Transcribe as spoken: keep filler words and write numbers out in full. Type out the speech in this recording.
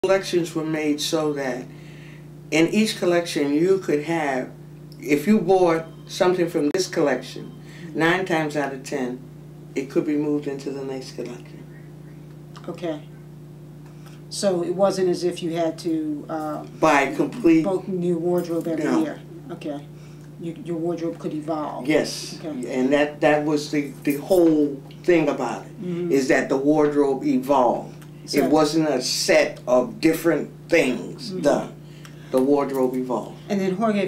Collections were made so that in each collection you could have, if you bought something from this collection, nine times out of ten, it could be moved into the next collection. Okay. So it wasn't as if you had to uh, buy complete both new wardrobe every no. year. Okay. You, your wardrobe could evolve. Yes. Okay. And that, that was the, the whole thing about it, mm-hmm. is that the wardrobe evolved. So, it wasn't a set of different things mm-hmm. done. The wardrobe evolved. And then Jorge,